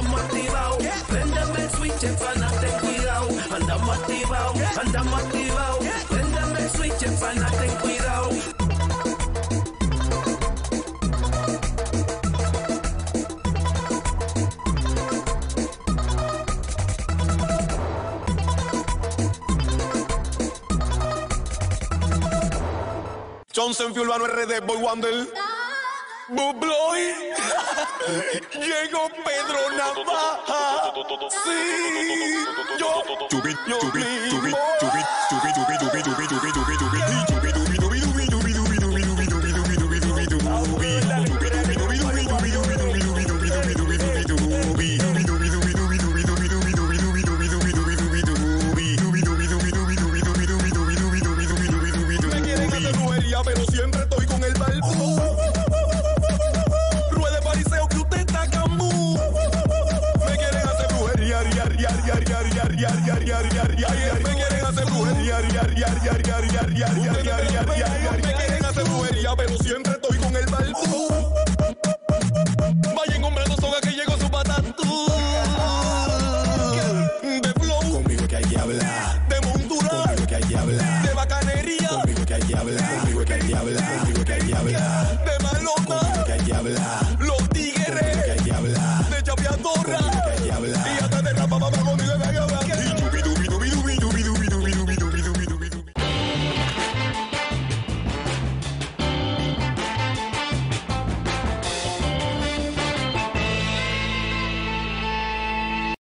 andamos activados. Préndeme el switch, pana, ten cuidado. Andamos activados, andamos activados. Préndeme el switch, pana, ten cuidado. Johnson Urbano RD, Boy Wonder, Bubloy, llegó Pedro Navaja, sí, yo mismo. Pero siempre estoy con el balbú. Ruede pariseo que usted está camú. Me quieren hacer brujería, me quieren hacer brujería, me quieren hacer brujería, pero siempre estoy con el balbú. Vayan comprando soga que llegó su patatú. De flow, conmigo que hay que hablar. De montura, conmigo que hay que hablar. De bacanería, conmigo que hay que hablar.